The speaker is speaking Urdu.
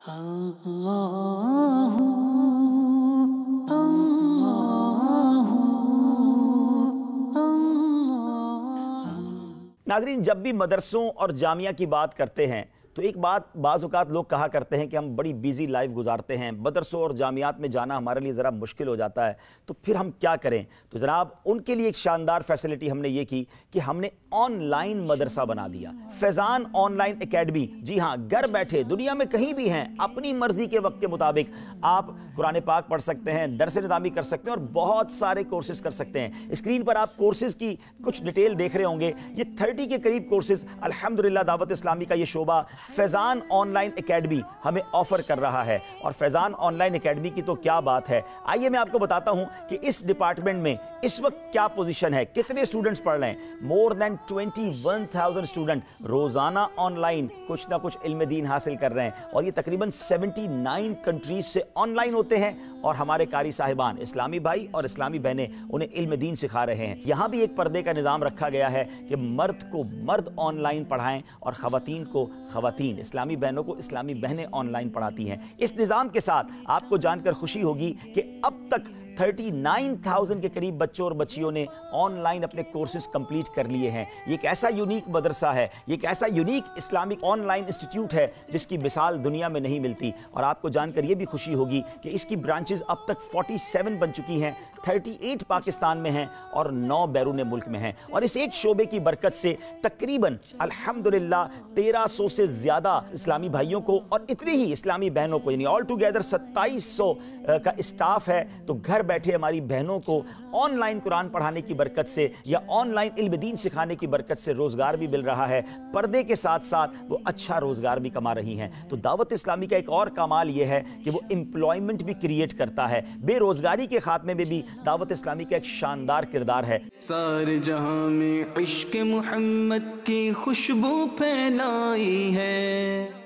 ناظرین، جب بھی مدرسوں اور جامعہ کی بات کرتے ہیں تو ایک بات بعض اوقات لوگ کہا کرتے ہیں کہ ہم بڑی بیزی لائف گزارتے ہیں، مدرسوں اور جامعات میں جانا ہمارے لیے ذرا مشکل ہو جاتا ہے، تو پھر ہم کیا کریں؟ تو جناب ان کے لیے ایک شاندار فیسلٹی ہم نے یہ کی کہ ہم نے آن لائن مدرسہ بنا دیا، فیضان آن لائن اکیڈمی۔ جی ہاں، گھر بیٹھے دنیا میں کہیں بھی ہیں، اپنی مرضی کے وقت کے مطابق آپ قرآن پاک پڑھ سکتے ہیں، درس نظامی کر سکتے ہیں اور بہت سارے کورسز کر سکتے ہیں۔ اسکرین پر آپ کورسز کی کچھ ڈیٹیل دیکھ رہے ہوں گے، یہ 30 کے قریب کورسز الحمدللہ دعوت اسلامی کا یہ شعبہ فیضان آن لائن اکیڈمی ہمیں آفر کر رہا ہے۔ اور فیضان آن لائن اکیڈمی کی تو کیا بات ہے، آئیے میں آپ کو بتاتا ہوں کہ اس ڈپارٹمنٹ میں اس وقت کیا پوزیشن ہے، کتنے سٹوڈنٹس پڑھ رہے ہیں۔ مور دین 21,000 سٹوڈنٹ روزانہ آن لائن کچھ نہ کچھ علم دین حاصل کر رہے ہیں، اور یہ تقریباً 79 کنٹریز سے آن لائن ہوتے ہیں، اور ہمارے قاری صاحبان اسلامی بھائی اور اسلامی بہنیں انہیں علم دین سکھا رہے ہیں۔ یہاں بھی ایک پردے کا نظام رکھا گیا ہے کہ مرد کو مرد آن لائن پڑھائیں اور خواتین کو خواتین، اسلامی بہنوں کو اسلامی بہنیں آن لائن پڑھاتی ہیں۔ اس نظام کے ساتھ آپ کو جان کر خوشی ہوگی کہ اب تک 39,000 کے قریب بچوں اور بچیوں نے آن لائن اپنے کورسز کمپلیٹ کر لیے ہیں۔ یہ ایک ایسا یونیک مدرسہ ہے، یہ ایک ایسا unique Islamic online institute ہے جس کی مثال دنیا میں نہیں ملتی۔ اور آپ کو جان کر یہ بھی خوشی ہوگی کہ اس کی برانچز اب تک 47 بن چکی ہیں، 38 پاکستان میں ہیں اور 9 بیرون ملک میں ہیں۔ اور اس ایک شعبے کی برکت سے تقریباً الحمدللہ 1300 سے زیادہ اسلامی بھائیوں کو اور اتنی ہی اسلامی بہنوں کو، یعنی آل ٹوگیدر 2700 کا اسٹاف ہے، تو گھر بیٹھے ہماری بہنوں کو آن لائن قرآن پڑھانے کی برکت سے یا آن لائن علم دین سکھانے کی برکت سے روزگار بھی مل رہا ہے، پردے کے ساتھ ساتھ وہ اچھا روزگار بھی کما رہی ہیں۔ تو دعوت اسلامی کا ایک اور کمال یہ ہے کہ وہ امپلائمنٹ بھی کریٹ کرتا ہے، بے روزگاری کے خاتمے میں بھی دعوت اسلامی کا ایک شاندار کردار ہے۔ سارے جہاں میں عشق محمد کی خوشبو پھیلائی ہے۔